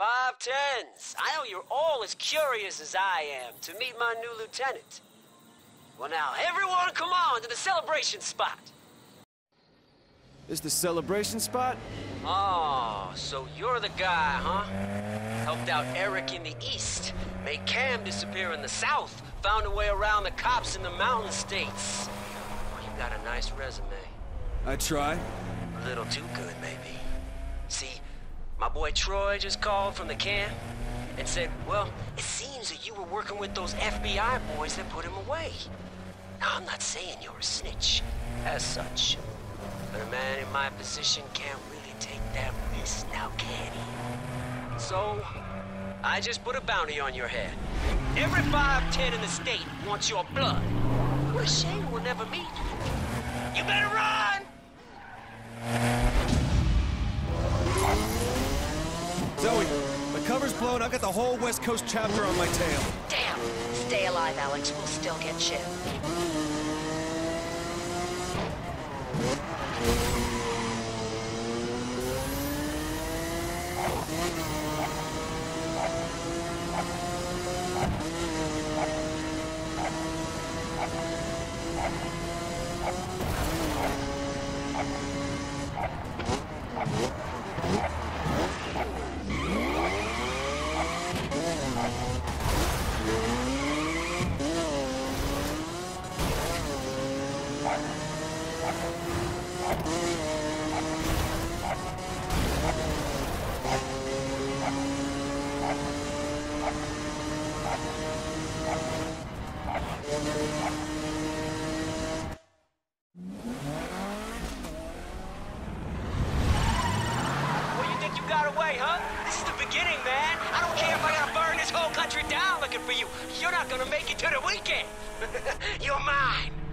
510s. I know you're all as curious as I am to meet my new lieutenant. Well now, everyone come on to the celebration spot. Is the celebration spot? Oh, so you're the guy, huh? Helped out Eric in the east, made Cam disappear in the south, found a way around the cops in the mountain states. Well, you got a nice resume. I try. A little too good, maybe. See, my boy Troy just called from the camp and said, well, it seems that you were working with those FBI boys that put him away. Now, I'm not saying you're a snitch, as such. But a man in my position can't really take that risk now, can he? So, I just put a bounty on your head. Every 510 in the state wants your blood. What a shame we'll never meet. You better run! Zoe, the cover's blown. I've got the whole West Coast chapter on my tail. Damn! Stay alive, Alex. We'll still get Shiv. This is the beginning, man. I don't care if I gotta burn this whole country down looking for you. You're not gonna make it to the weekend. You're mine.